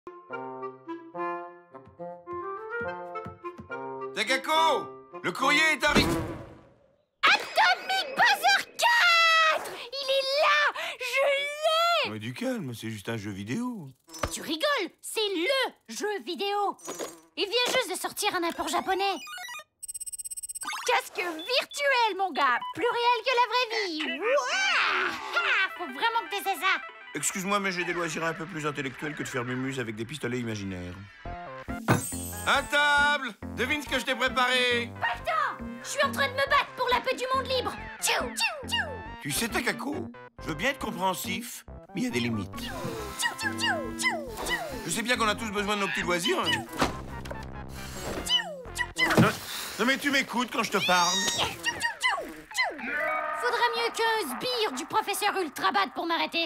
Takako! Le courrier est arrivé! Atomic Buzzer 4! Il est là! Je l'ai! Mais du calme, c'est juste un jeu vidéo. Tu rigoles, c'est LE jeu vidéo. Il vient juste de sortir un import japonais. Casque virtuel, mon gars. Plus réel que la vraie vie. Ouah! Ah, faut vraiment que t'essaies ça. Excuse-moi, mais j'ai des loisirs un peu plus intellectuels que de faire mumuse avec des pistolets imaginaires. À table! Devine ce que je t'ai préparé! Pas le temps! Je suis en train de me battre pour la paix du monde libre. Tchou, tchou, tchou. Tu sais, Takako, je veux bien être compréhensif, mais il y a des limites. Tchou, tchou, tchou, tchou, tchou. Je sais bien qu'on a tous besoin de nos petits loisirs. Hein. Tchou, tchou, tchou. Non, mais tu m'écoutes quand je te parle. Tchou, tchou, tchou, tchou. Faudrait mieux qu'un sbire du professeur Ultrabad pour m'arrêter.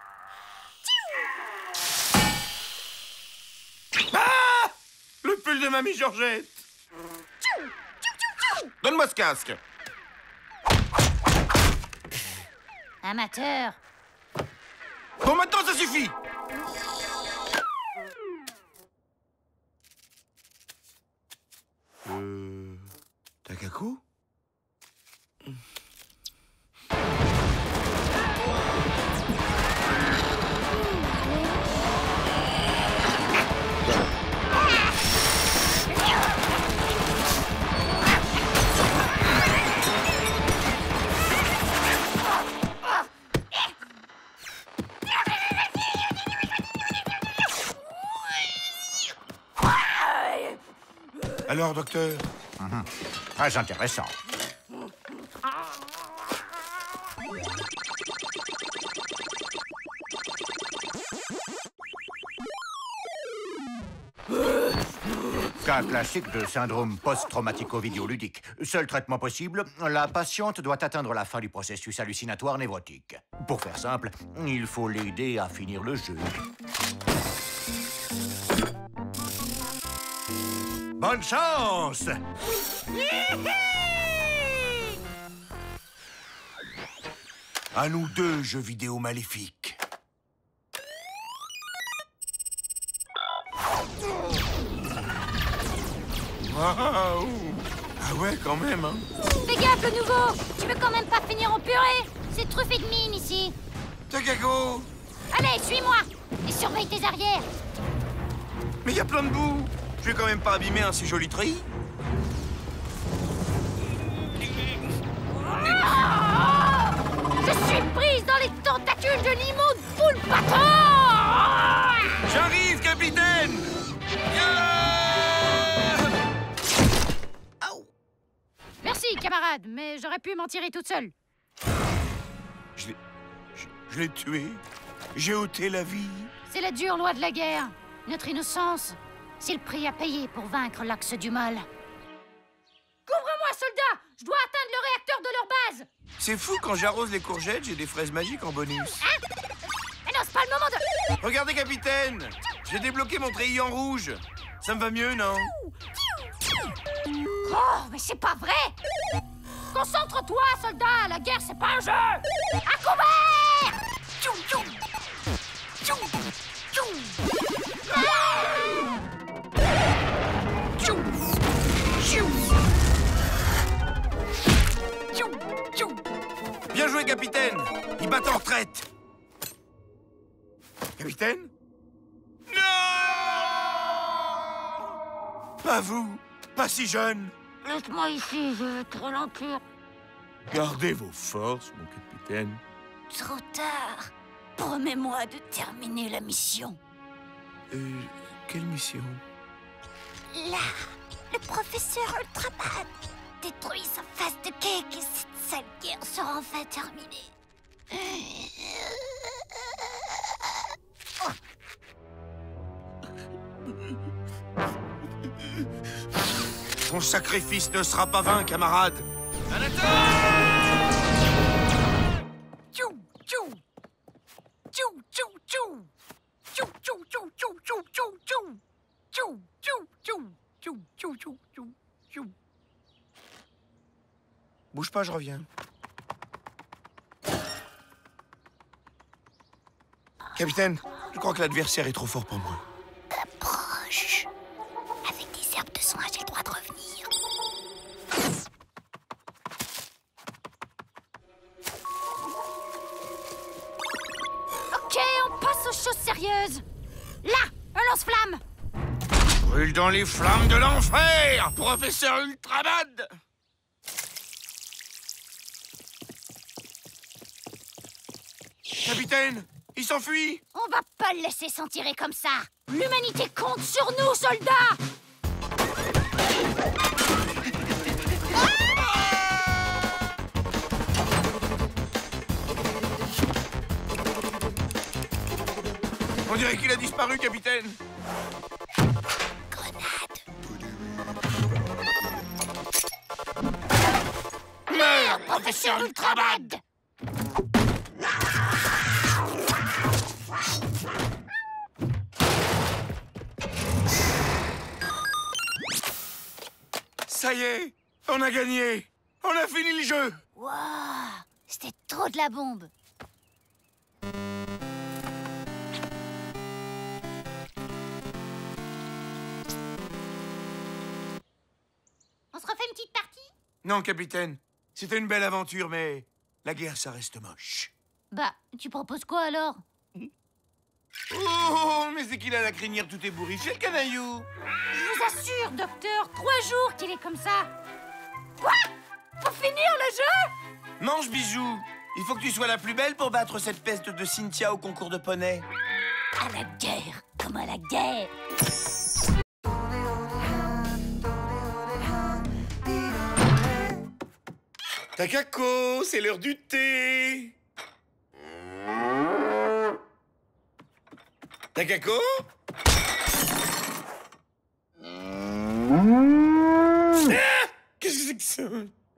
Ah! Le pull de mamie Georgette. Donne-moi ce casque. Amateur. Bon, maintenant, ça suffit. Takako? Alors, docteur? Très intéressant. Cas classique de syndrome post-traumatico-vidéoludique. Seul traitement possible, la patiente doit atteindre la fin du processus hallucinatoire névrotique. Pour faire simple, il faut l'aider à finir le jeu. Bonne chance! À nous deux, jeux vidéo maléfiques. Waouh! Ah ouais, quand même, hein. Fais gaffe, le nouveau. Tu veux quand même pas finir en purée? C'est truffé de mine ici. Takako! Allez, suis-moi. Et surveille tes arrières. Mais il y a plein de boue. Je vais quand même pas abîmer un si joli treillis. Je suis prise dans les tentacules de l'immonde poule patron. J'arrive, capitaine! Merci, camarade, mais j'aurais pu m'en tirer toute seule. Je l'ai tué. J'ai ôté la vie. C'est la dure loi de la guerre. Notre innocence, c'est le prix à payer pour vaincre l'axe du mal. Couvre-moi, soldat! Je dois atteindre le réacteur de leur base! C'est fou, quand j'arrose les courgettes, j'ai des fraises magiques en bonus. Hein? Mais non, c'est pas le moment de... Regardez, capitaine! J'ai débloqué mon treillis en rouge. Ça me va mieux, non? Oh, mais c'est pas vrai! Concentre-toi, soldat! La guerre, c'est pas un jeu! À couvert! Tchou, tchou! Tchou, tchou! Tchou! Tchou! Tchou, tchou! Bien joué, capitaine! Ils battent en retraite! Capitaine? Non! Pas vous! Pas si jeune! Laisse-moi ici, je vais te ralentir. Gardez vos forces, mon capitaine. Trop tard. Promets-moi de terminer la mission. Quelle mission? Là, le professeur Ultrabad détruit sa face de cake et cette sale guerre sera enfin terminée. Ton sacrifice ne sera pas vain, camarade. À la Tchou, tchou. Tchou, tchou, tchou. Tchou, tchou, tchou, tchou, tchou, tchou, tchou. Tchou, tchou, tchou. Tchou, tchou, tchou, tchou, tchou. Bouge pas, je reviens. Capitaine, je crois que l'adversaire est trop fort pour moi. Brûle dans les flammes de l'enfer, professeur Ultrabad! Capitaine, il s'enfuit! On va pas le laisser s'en tirer comme ça. L'humanité compte sur nous, soldats! On dirait qu'il a disparu, capitaine. Grenade. Meurs, Professeur Ultrabad! Ça y est, on a gagné. On a fini le jeu. Wow, c'était trop de la bombe. On se refait une petite partie? Non, capitaine. C'était une belle aventure, mais la guerre, ça reste moche. Bah, tu proposes quoi alors? Oh, mais c'est qu'il a la crinière tout ébouriffée, le canaillou. Je vous assure, docteur, 3 jours qu'il est comme ça. Quoi? Pour finir le jeu? Mange, bijou. Il faut que tu sois la plus belle pour battre cette peste de Cynthia au concours de poney. À la guerre, comme à la guerre. Takako, c'est l'heure du thé. Takako? Ah! Qu'est-ce que c'est que ça?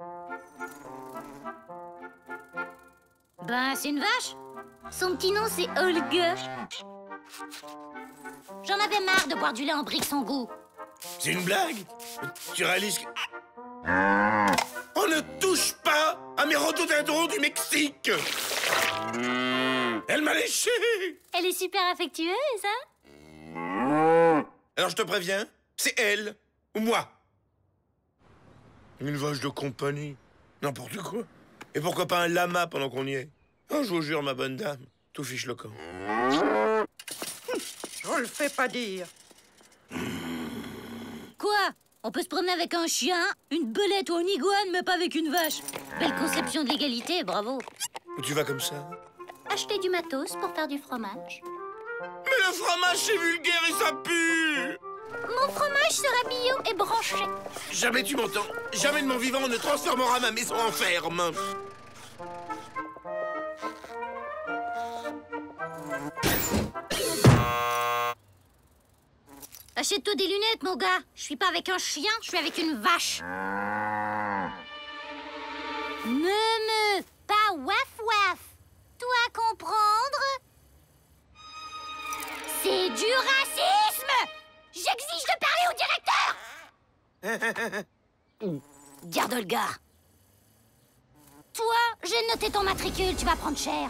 Ben, c'est une vache. Son petit nom, c'est Olga. J'en avais marre de boire du lait en brique sans goût. C'est une blague? Tu réalises que... On ne touche pas à mes rhododendrons du Mexique! Elle m'a léché! Elle est super affectueuse, hein? Alors je te préviens, c'est elle ou moi. Une vache de compagnie, n'importe quoi. Et pourquoi pas un lama pendant qu'on y est? Oh, je vous jure, ma bonne dame, tout fiche le camp. Je le fais pas dire. Quoi? On peut se promener avec un chien, une belette ou une iguane, mais pas avec une vache. Belle conception de l'égalité, bravo. Où tu vas comme ça? Acheter du matos pour faire du fromage. Mais le fromage, c'est vulgaire et ça pue! Mon fromage sera bio et branché. Jamais tu m'entends. Jamais de mon vivant on ne transformera ma maison en ferme. Achète-toi des lunettes, mon gars. Je suis pas avec un chien, je suis avec une vache. Me, pas waf waf. Toi comprendre? C'est du racisme! J'exige de parler au directeur! Garde Olga. Toi, j'ai noté ton matricule, tu vas prendre cher.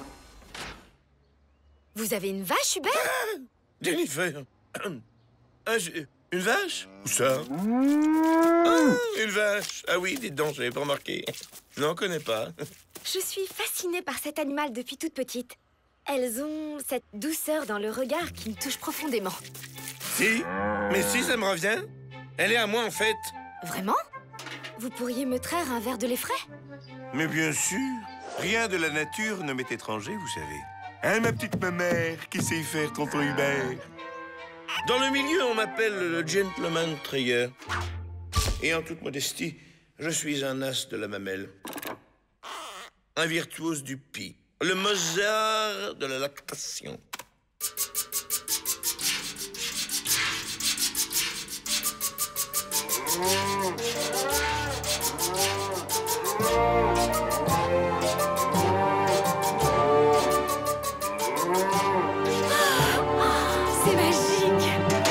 Vous avez une vache, Hubert? Jennifer. Une vache? Où ça? Ah, une vache. Ah oui, dites donc, j'avais pas remarqué. Non, connais pas. Je suis fascinée par cet animal depuis toute petite. Elles ont cette douceur dans le regard qui me touche profondément. Si, mais si, ça me revient. Elle est à moi, en fait. Vraiment? Vous pourriez me traire un verre de lait frais? Mais bien sûr, rien de la nature ne m'est étranger, vous savez. Hein, ma petite mamère, qui sait faire tonton Hubert? Dans le milieu, on m'appelle le gentleman trayeur. Et en toute modestie, je suis un as de la mamelle. Un virtuose du pis. Le Mozart de la lactation. C'est magique!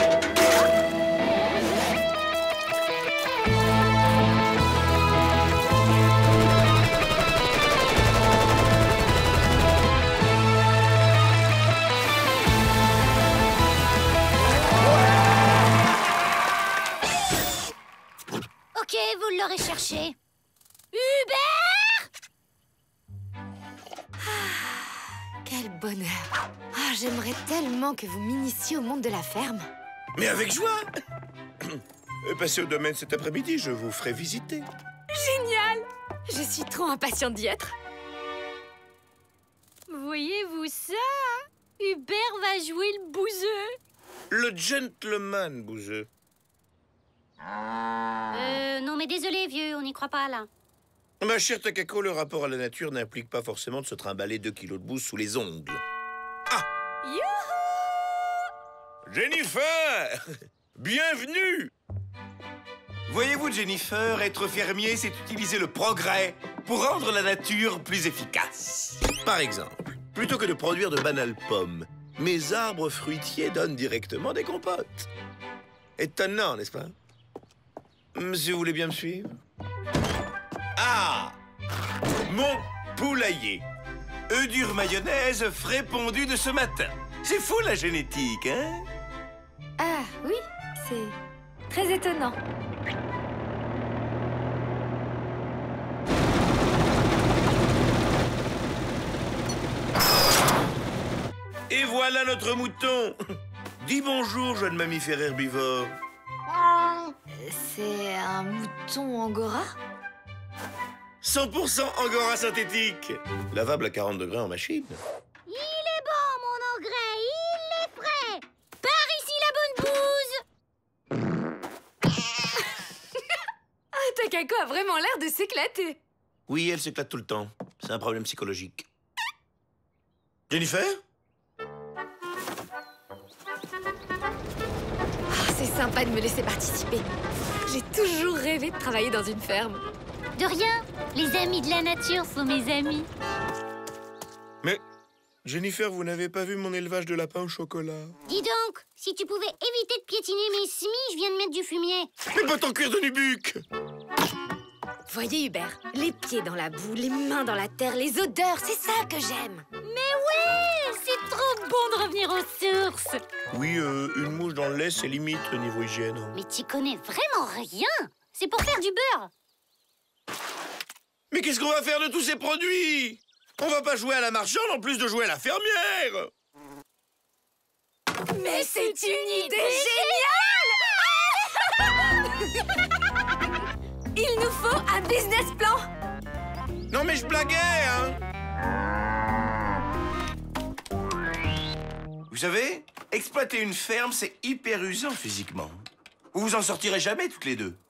Ok, vous l'aurez cherché. Hubert! Quel bonheur! Ah, j'aimerais tellement que vous m'initiez au monde de la ferme. Mais avec joie. Passez au domaine cet après-midi, je vous ferai visiter. Génial! Je suis trop impatiente d'y être. Voyez-vous ça? Hubert va jouer le bouseux. Le gentleman, bouseux. Non mais désolé vieux, on n'y croit pas là. Ma chère Takako, le rapport à la nature n'implique pas forcément de se trimballer 2 kilos de bouse sous les ongles. Ah! Youhou! Jennifer! Bienvenue! Voyez-vous, Jennifer, être fermier, c'est utiliser le progrès pour rendre la nature plus efficace. Par exemple, plutôt que de produire de banales pommes, mes arbres fruitiers donnent directement des compotes. Étonnant, n'est-ce pas? Si vous voulez bien me suivre. Ah! Mon poulailler. Œufs durs mayonnaise frais pondu de ce matin. C'est fou la génétique, hein? Ah oui, c'est très étonnant. Et voilà notre mouton. Dis bonjour, jeune mammifère herbivore. C'est un mouton angora? 100% angora synthétique. Lavable à 40 degrés en machine. Il est bon mon engrais, il est frais. Par ici la bonne bouse. Ah, Takako a vraiment l'air de s'éclater. Oui, elle s'éclate tout le temps. C'est un problème psychologique. Jennifer? C'est sympa de me laisser participer. J'ai toujours rêvé de travailler dans une ferme. De rien, les amis de la nature sont mes amis. Mais, Jennifer, vous n'avez pas vu mon élevage de lapins au chocolat? Dis donc, si tu pouvais éviter de piétiner mes semis, je viens de mettre du fumier. Mais pas ton cuir de nubuck! Voyez Hubert, les pieds dans la boue, les mains dans la terre, les odeurs, c'est ça que j'aime. Mais ouais, c'est trop bon de revenir aux sources. Oui, une mouche dans le lait, c'est limite au niveau hygiène. Mais tu connais vraiment rien. C'est pour faire du beurre. Mais qu'est-ce qu'on va faire de tous ces produits? On va pas jouer à la marchande en plus de jouer à la fermière! Mais c'est une idée géniale! Il nous faut un business plan! Non mais je blaguais, hein! Vous savez, exploiter une ferme, c'est hyper usant physiquement. Vous vous en sortirez jamais toutes les deux.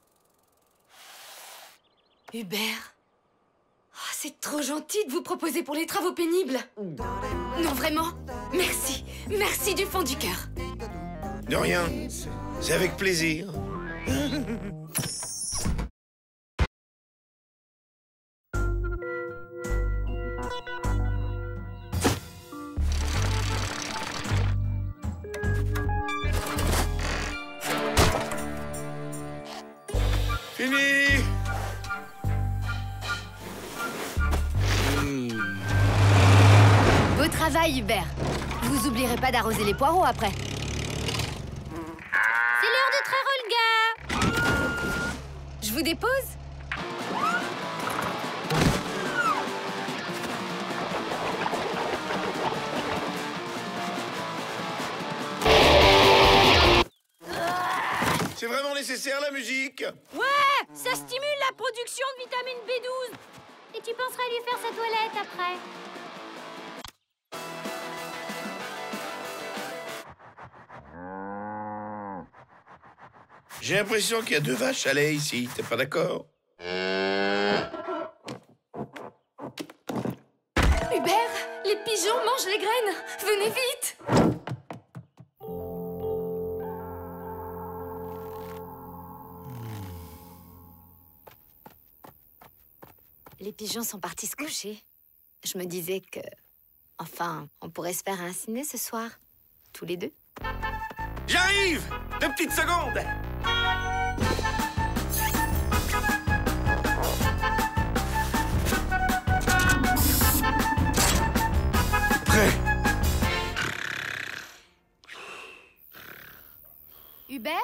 Hubert, c'est trop gentil de vous proposer pour les travaux pénibles. Non, vraiment, merci. Merci du fond du cœur. De rien, c'est avec plaisir. Fini! Beau travail, Hubert. Vous oublierez pas d'arroser les poireaux après. C'est l'heure de traire Olga. Je vous dépose? C'est vraiment nécessaire la musique? Ouais, ça stimule la production de vitamine B12. Et tu penserais lui faire sa toilette après. J'ai l'impression qu'il y a 2 vaches à lait ici, t'es pas d'accord? Hubert, les pigeons mangent les graines. Venez vite. Les pigeons sont partis se coucher. Je me disais que... Enfin, on pourrait se faire un ciné ce soir. Tous les deux. J'arrive! 2 petites secondes! Prêt! Hubert?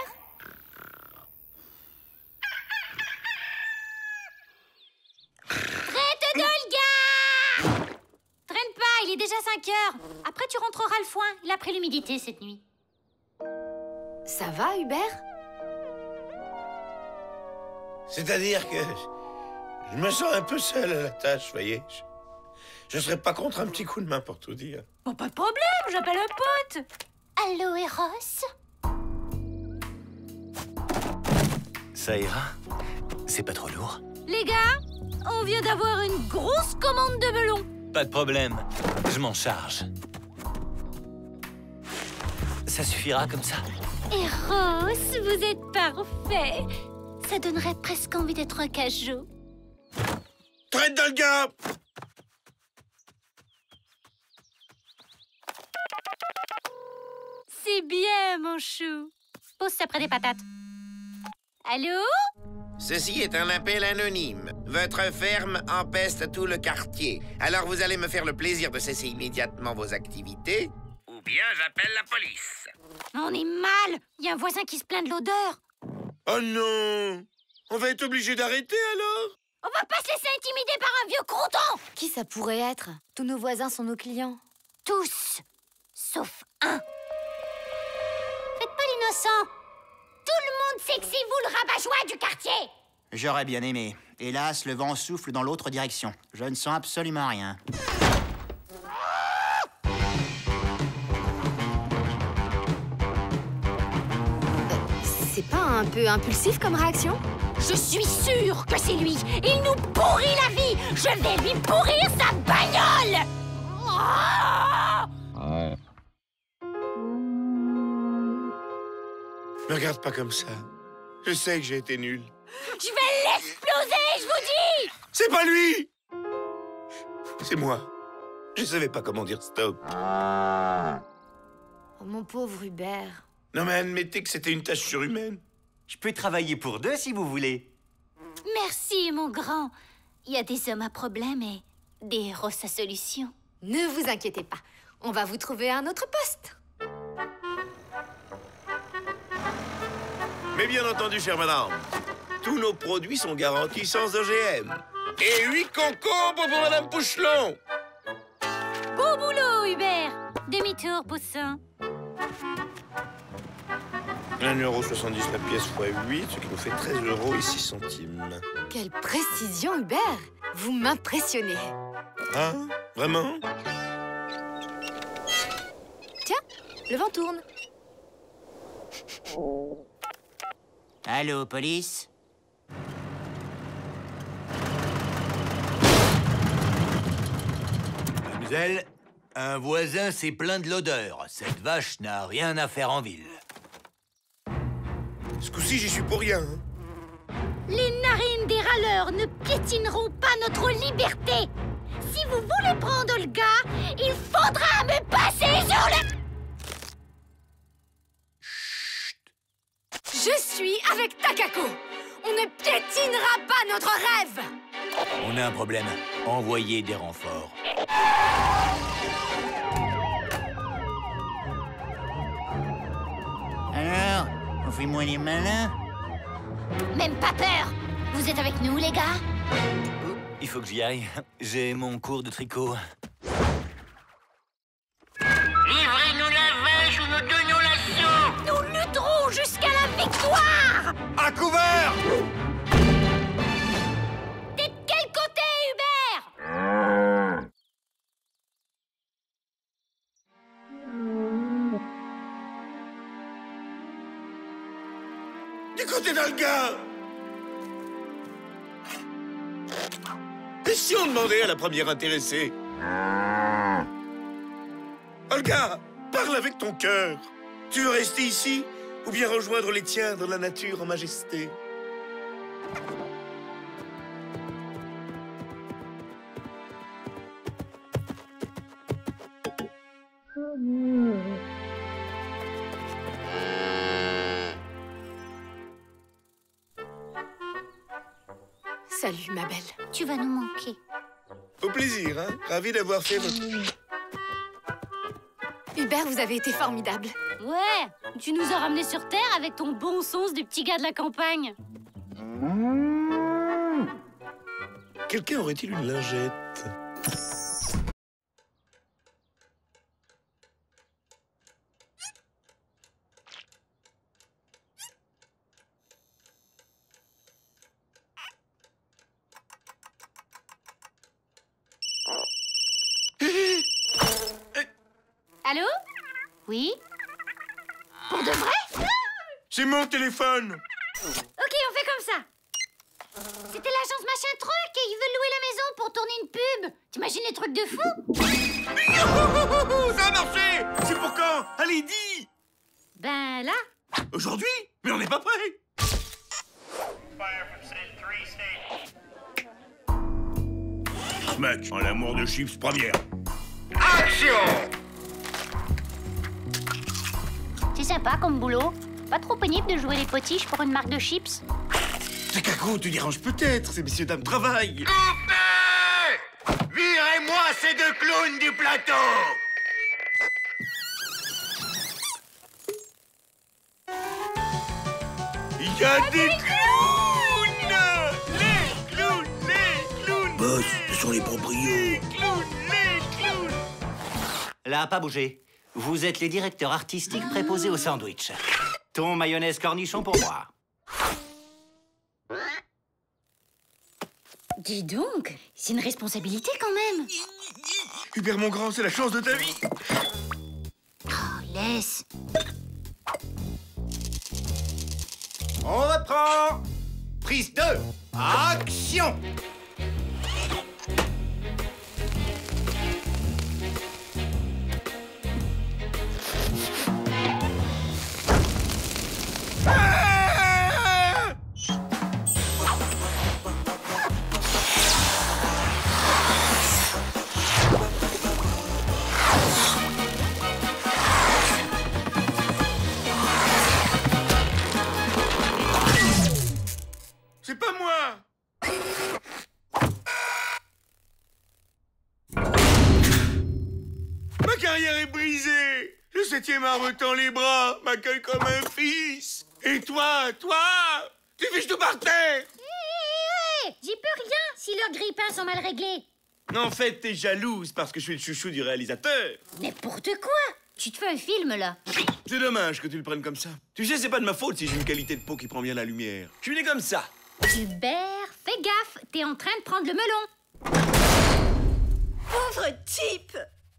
Traite d'Olga! Traîne pas, il est déjà 5 heures. Après, tu rentreras le foin. Il a pris l'humidité cette nuit. Ça va, Hubert? C'est-à-dire que je me sens un peu seul à la tâche, voyez. Je serais pas contre un petit coup de main pour tout dire. Bon, pas de problème, j'appelle un pote. Allô, Eros? Ça ira? C'est pas trop lourd? Les gars, on vient d'avoir une grosse commande de melons. Pas de problème, je m'en charge. Ça suffira comme ça? Eros, vous êtes parfait. Ça donnerait presque envie d'être un cajou. Traite dans le gars! C'est bien, mon chou. Pose ça près des patates. Allô? Ceci est un appel anonyme. Votre ferme empeste tout le quartier. Alors vous allez me faire le plaisir de cesser immédiatement vos activités, ou bien j'appelle la police. On est mal. Il y a un voisin qui se plaint de l'odeur. Oh non! On va être obligé d'arrêter alors? On va pas se laisser intimider par un vieux crouton. Qui ça pourrait être? Tous nos voisins sont nos clients. Tous, sauf un. Faites pas l'innocent. Tout le monde sait que c'est vous le rabat-joie du quartier. J'aurais bien aimé. Hélas, le vent souffle dans l'autre direction. Je ne sens absolument rien. C'est pas un peu impulsif comme réaction? Je suis sûre que c'est lui. Il nous pourrit la vie. Je vais lui pourrir sa bagnole. Me regarde pas comme ça. Je sais que j'ai été nul. Je vais l'exploser, je vous dis. C'est pas lui! C'est moi. Je savais pas comment dire stop. Oh, mon pauvre Hubert. Non mais admettez que c'était une tâche surhumaine. Je peux travailler pour deux si vous voulez. Merci, mon grand. Il y a des hommes à problème et des héros à solution. Ne vous inquiétez pas. On va vous trouver un autre poste. Mais bien entendu, chère madame, tous nos produits sont garantis sans OGM. Et 8 concombres pour madame Pouchelon. Beau boulot, Hubert. Demi-tour, poussin. 1,70 € la pièce x 8, ce qui nous fait 13,06 €. Quelle précision, Hubert. Vous m'impressionnez. Hein? Vraiment? Tiens, le vent tourne. Allô, police? Mademoiselle, un voisin s'est plaint de l'odeur. Cette vache n'a rien à faire en ville. Ce coup-ci, j'y suis pour rien. Hein. Les narines des râleurs ne piétineront pas notre liberté. Si vous voulez prendre le gars, il faudra me passer sur le... Je suis avec Takako. On ne piétinera pas notre rêve. On a un problème. Envoyez des renforts. Alors, on fait moins les malins? Même pas peur. Vous êtes avec nous, les gars? Il faut que j'y aille. J'ai mon cours de tricot. Livrez-nous la vache ou nous donnons l'assaut. Nous lutterons jusqu'à la victoire. À couvert! T'es de quel côté, Hubert? Du côté d'Olga! Et si on demandait à la première intéressée? Olga, parle avec ton cœur. Tu veux rester ici ou bien rejoindre les tiens dans la nature en majesté? Salut, ma belle. Tu vas nous manquer. Au plaisir, hein? Ravi d'avoir fait votre... Hubert, vous avez été formidable. Ouais, tu nous as ramenés sur Terre avec ton bon sens du petit gars de la campagne. Quelqu'un aurait-il une lingette? Oui? Pour de vrai? C'est mon téléphone. Ok, on fait comme ça. C'était l'agence machin truc et ils veulent louer la maison pour tourner une pub. T'imagines les trucs de fou? Ça a marché. C'est pour quand? Allez, dis. Ben là. Aujourd'hui? Mais on n'est pas prêt. Smack, en l'amour de chips première. Action! C'est sympa comme boulot. Pas trop pénible de jouer les potiches pour une marque de chips. C'est Caco, tu déranges peut-être. Ces messieurs dames travaillent. Coupez! Virez-moi ces deux clowns du plateau! Il y a des clowns! Les clowns! Les clowns! Boss, ce sont les proprios. Les clowns! Les clowns! Là, pas bouger. Vous êtes les directeurs artistiques préposés au sandwich. Thon, mayonnaise, cornichon pour moi. Dis donc, c'est une responsabilité quand même. Hubert, mon grand, c'est la chance de ta vie. Oh, laisse. On reprend! Prise 2, action! C'est pas moi. Ma carrière est brisée. Le 7e art me tend les bras, m'accueille comme un fils. Et toi, tu fiches tout par terre. Hé, j'y peux rien si leurs grippins sont mal réglés. En fait, t'es jalouse parce que je suis le chouchou du réalisateur. N'importe quoi. Tu te fais un film, là. C'est dommage que tu le prennes comme ça. Tu sais, c'est pas de ma faute si j'ai une qualité de peau qui prend bien la lumière. Je suis né comme ça. Hubert, fais gaffe, t'es en train de prendre le melon. Pauvre type!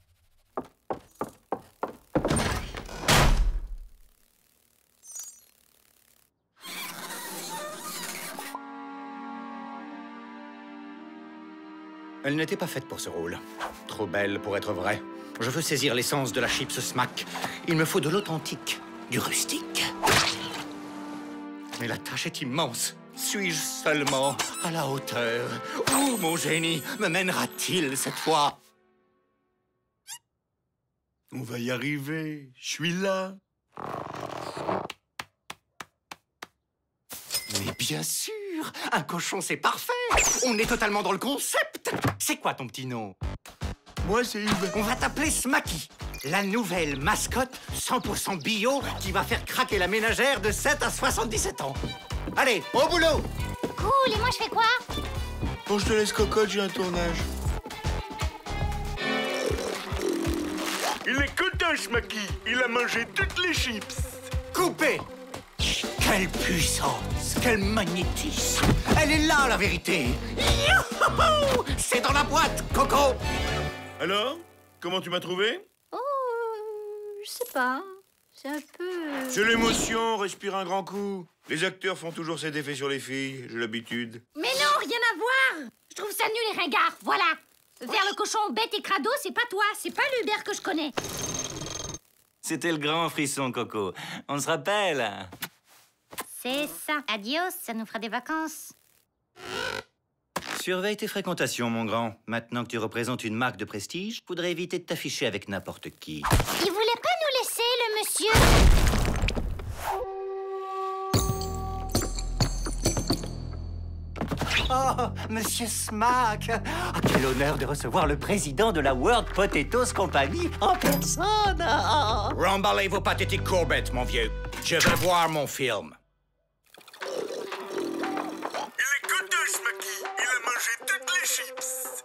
Elle n'était pas faite pour ce rôle. Trop belle pour être vraie. Je veux saisir l'essence de la chips smack. Il me faut de l'authentique, du rustique. Mais la tâche est immense. Suis-je seulement à la hauteur? Où mon génie me mènera-t-il cette fois? On va y arriver. Je suis là. Mais bien sûr! Un cochon, c'est parfait! On est totalement dans le concept! C'est quoi ton petit nom? Moi, c'est Hubert. On va t'appeler Smacky, la nouvelle mascotte 100% bio qui va faire craquer la ménagère de 7 à 77 ans. Allez, au boulot! Cool, et moi je fais quoi? Bon, je te laisse cocotte, j'ai un tournage. Il est content, Schmacky. Il a mangé toutes les chips. Coupé! Quelle puissance! Quel magnétisme! Elle est là, la vérité! Youhou! C'est dans la boîte, Coco! Alors, comment tu m'as trouvé? Oh, je sais pas. C'est un peu... C'est l'émotion, respire un grand coup. Les acteurs font toujours cet effet sur les filles, j'ai l'habitude. Mais non, rien à voir. Je trouve ça nul et ringard, voilà. Faire le cochon bête et crado, c'est pas toi, c'est pas l'Hubert que je connais. C'était le grand frisson, Coco. On se rappelle? C'est ça. Adios, ça nous fera des vacances. Surveille tes fréquentations, mon grand. Maintenant que tu représentes une marque de prestige, je voudrais éviter de t'afficher avec n'importe qui. Il voulait pas nous laisser, le monsieur. Oh, Monsieur Smack! Ah, quel honneur de recevoir le président de la World Potatoes Company en personne! Remballez vos pathétiques courbettes, mon vieux. Je veux voir mon film. Il est content, Schmacky. Il a mangé toutes les chips.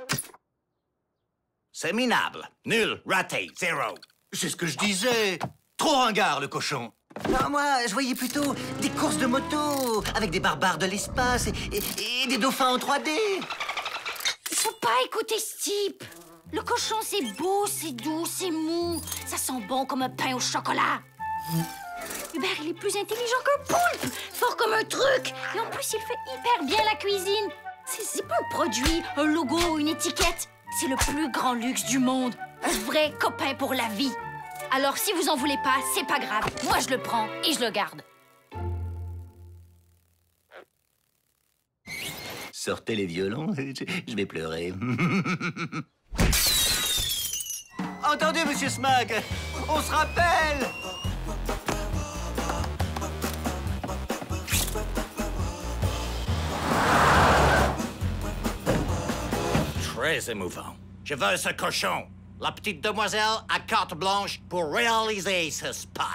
C'est minable. Nul, raté, zéro. C'est ce que je disais. Trop ringard, le cochon. Non, moi, je voyais plutôt des courses de moto avec des barbares de l'espace et des dauphins en 3D. Faut pas écouter ce type. Le cochon, c'est beau, c'est doux, c'est mou. Ça sent bon comme un pain au chocolat. Hubert, il est plus intelligent qu'un poulpe, fort comme un truc. Et en plus, il fait hyper bien la cuisine. C'est pas un produit, un logo, une étiquette. C'est le plus grand luxe du monde. Un vrai copain pour la vie. Alors, si vous en voulez pas, c'est pas grave. Moi, je le prends et je le garde. Sortez les violons, je vais pleurer. Entendez, monsieur Smack, on se rappelle. Très émouvant. Je veux ce cochon. La petite demoiselle a carte blanche pour réaliser ce spot.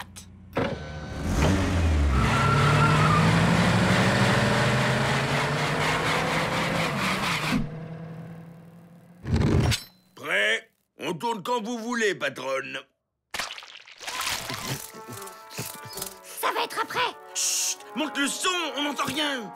Prêt? On tourne quand vous voulez, patronne. Ça va être après. Chut! Monte le son, on n'entend rien.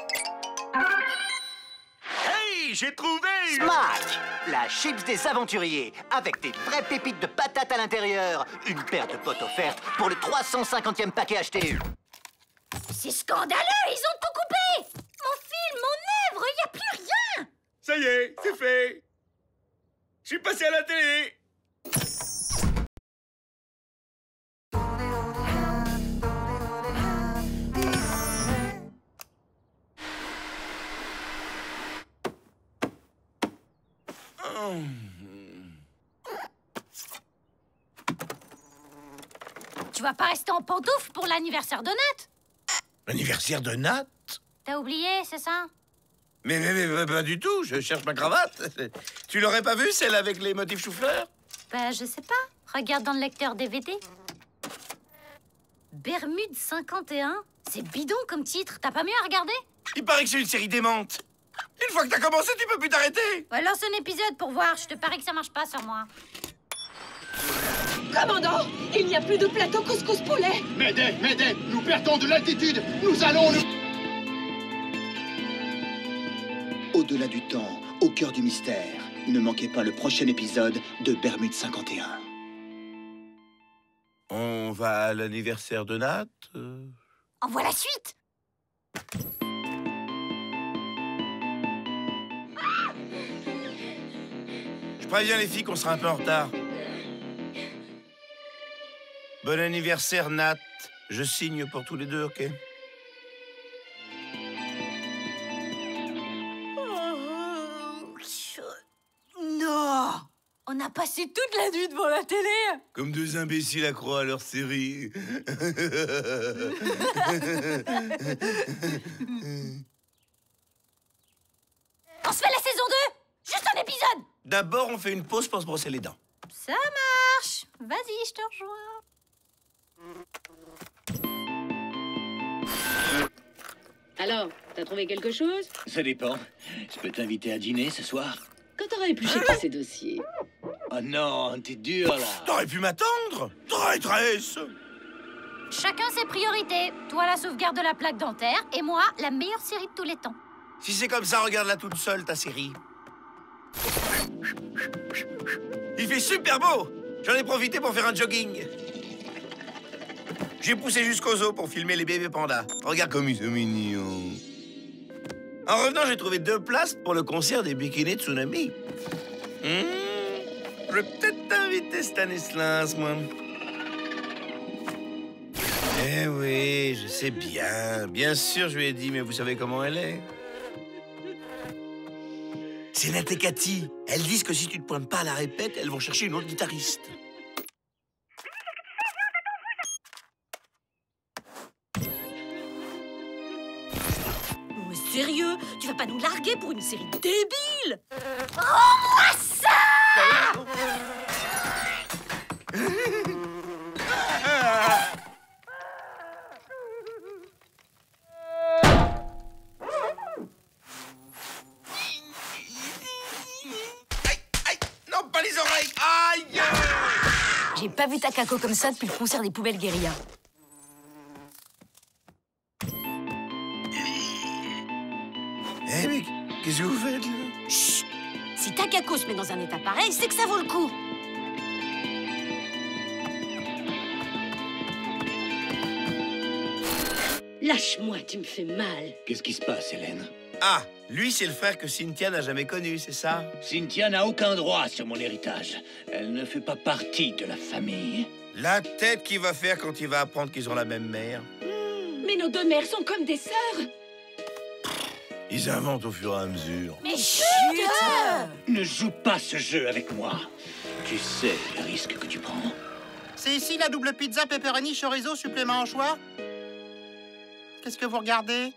Hey, j'ai trouvé! Smack, la chips des aventuriers, avec des vraies pépites de patates à l'intérieur. Une paire de potes offertes pour le 350e paquet acheté. C'est scandaleux, ils ont tout coupé. Mon film, mon œuvre, il n'y a plus rien. Ça y est, c'est fait. Je suis passé à la télé. Tu vas pas rester en pantoufle pour l'anniversaire de Nat? L'anniversaire de Nat? T'as oublié, c'est ça? Mais pas du tout, je cherche ma cravate. Tu l'aurais pas vue, celle avec les motifs chou-fleur? Ben, je sais pas. Regarde dans le lecteur DVD. Bermude 51? C'est bidon comme titre. T'as pas mieux à regarder? Il paraît que c'est une série démente. Une fois que t'as commencé, tu peux plus t'arrêter. Ouais, lance un épisode pour voir. Je te parie que ça marche pas sur moi. Commandant, il n'y a plus de plateau couscous poulet. Mayday, nous perdons de l'altitude. Nous allons nous... Au-delà du temps, au cœur du mystère, ne manquez pas le prochain épisode de Bermude 51. On va à l'anniversaire de Nat? Envoie la suite. Je préviens les filles qu'on sera un peu en retard. Bon anniversaire, Nat. Je signe pour tous les deux, ok? Non! On a passé toute la nuit devant la télé. Comme deux imbéciles accros à leur série. On se fait la saison 2? Juste un épisode. D'abord, on fait une pause pour se brosser les dents. Ça marche. Vas-y, je te rejoins. Alors, t'as trouvé quelque chose? Ça dépend. Je peux t'inviter à dîner ce soir? Quand t'auras épluché tous ces dossiers. Oh non, t'es dur là. T'aurais pu m'attendre, traîtresse. Chacun ses priorités. Toi, la sauvegarde de la plaque dentaire. Et moi, la meilleure série de tous les temps. Si c'est comme ça, regarde-la toute seule, ta série. Il fait super beau. J'en ai profité pour faire un jogging. J'ai poussé jusqu'au zoo pour filmer les bébés pandas. Regarde comme ils sont mignons. En revenant, j'ai trouvé 2 places pour le concert des Bikini Tsunami. Je vais peut-être t'inviter Stanislas, moi. Eh oui, je sais bien. Bien sûr, je lui ai dit, mais vous savez comment elle est. C'est Nat et Cathy. Elles disent que si tu te pointes pas à la répète, elles vont chercher une autre guitariste. Mais sérieux, tu vas pas nous larguer pour une série débile? Rends-moi ça! Aïe! Non, pas les oreilles! Aïe! J'ai pas vu ta caco comme ça depuis le concert des poubelles guérilla. Eh mais qu'est-ce que vous faites là? Chut! Si Takako se met dans un état pareil, c'est que ça vaut le coup. Lâche-moi, tu me fais mal. Qu'est-ce qui se passe, Hélène? Ah, lui, c'est le frère que Cynthia n'a jamais connu, c'est ça? Cynthia n'a aucun droit sur mon héritage. Elle ne fait pas partie de la famille. La tête qu'il va faire quand il va apprendre qu'ils ont la même mère. Mais nos deux mères sont comme des sœurs. Ils inventent au fur et à mesure. Mais chut! Ne joue pas ce jeu avec moi. Tu sais le risque que tu prends. C'est ici la double pizza pepperoni chorizo supplément anchois? Qu'est-ce que vous regardez?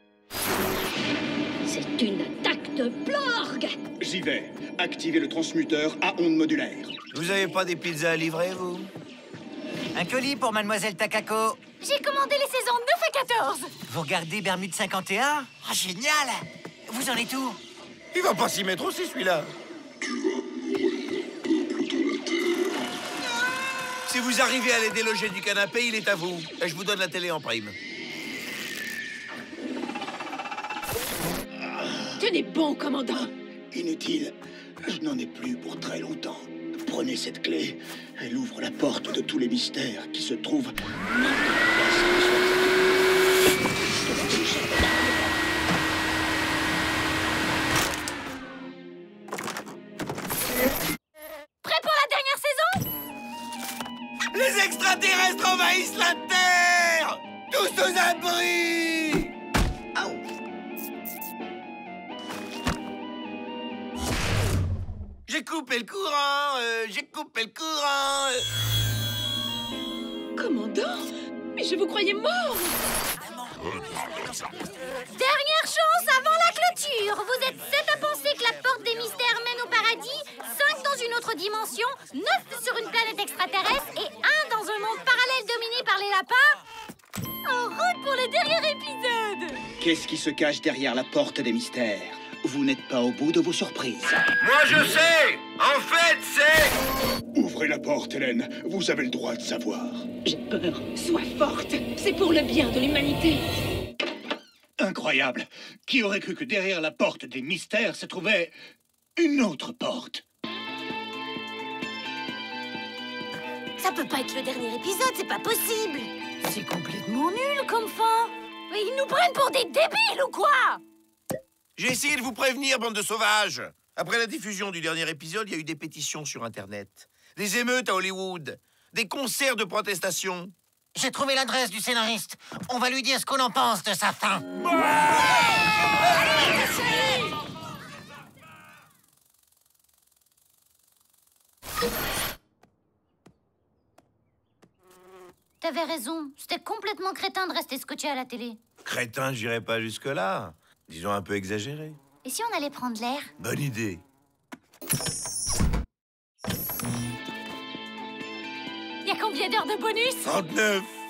C'est une attaque de Blorg. J'y vais. Activez le transmuteur à ondes modulaires. Vous avez pas des pizzas à livrer, vous? Un colis pour Mademoiselle Takako. J'ai commandé les saisons 9 à 14. Vous regardez Bermude 51? Ah, génial! Vous en êtes où? Il va pas s'y mettre aussi, celui-là. Si vous arrivez à les déloger du canapé, il est à vous. Et je vous donne la télé en prime. Tenez bon, commandant. Inutile. Je n'en ai plus pour très longtemps. Prenez cette clé. Elle ouvre la porte de tous les mystères qui se trouvent... Prêt pour la dernière saison? Les extraterrestres envahissent la Terre! Tous aux abris! J'ai coupé le courant, j'ai coupé le courant. Commandant? Mais je vous croyais mort. Dernière chance avant la clôture. Vous êtes 7 à penser que la porte des mystères mène au paradis, 5 dans une autre dimension, 9 sur une planète extraterrestre et 1 dans un monde parallèle dominé par les lapins. En route pour le dernier épisode. Qu'est-ce qui se cache derrière la porte des mystères? Vous n'êtes pas au bout de vos surprises. Moi, je sais! En fait, c'est... Ouvrez la porte, Hélène. Vous avez le droit de savoir. J'ai peur. Sois forte. C'est pour le bien de l'humanité. Incroyable! Qui aurait cru que derrière la porte des mystères se trouvait une autre porte? Ça peut pas être le dernier épisode, c'est pas possible. C'est complètement nul comme fin. Mais ils nous prennent pour des débiles ou quoi? J'ai essayé de vous prévenir, bande de sauvages. Après la diffusion du dernier épisode, il y a eu des pétitions sur Internet. Des émeutes à Hollywood. Des concerts de protestation. J'ai trouvé l'adresse du scénariste. On va lui dire ce qu'on en pense de sa fin. T'avais raison. C'était complètement crétin de rester scotché à la télé. Crétin, j'irai pas jusque-là. Disons un peu exagéré. Et si on allait prendre l'air? Bonne idée. Y a combien d'heures de bonus? 39.